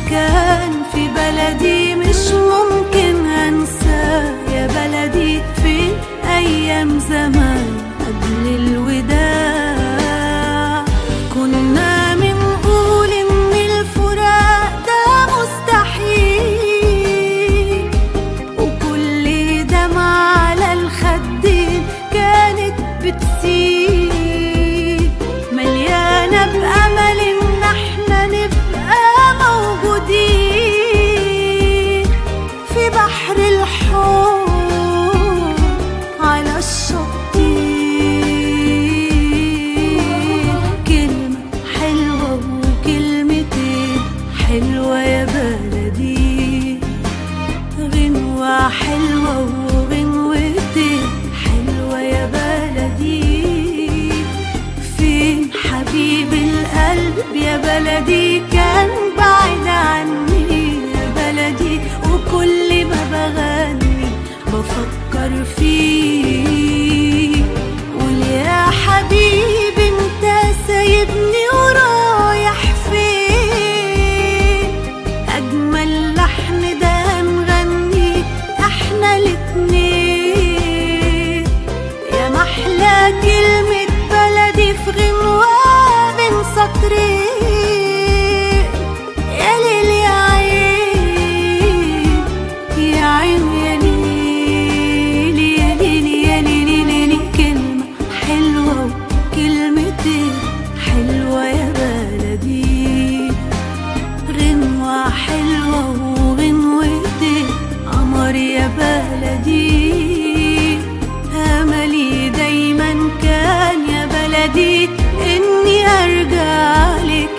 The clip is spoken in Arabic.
كان في بلدي مش ممكن أنساه يا بلدي، في أيام زمان قبل الوداع كنا بنقول إن الفراق ده مستحيل، وكل دمعة على الخدين كانت بتسيل مليانة بأمل إن احنا نبقى موجودين في بحر الحب على الشطين. كلمة حلوة وكلمتين حلوة يا بلدي، غنوة حلوة وغنوتين حلوة يا بلدي. فين حبيب القلب يا بلدي كان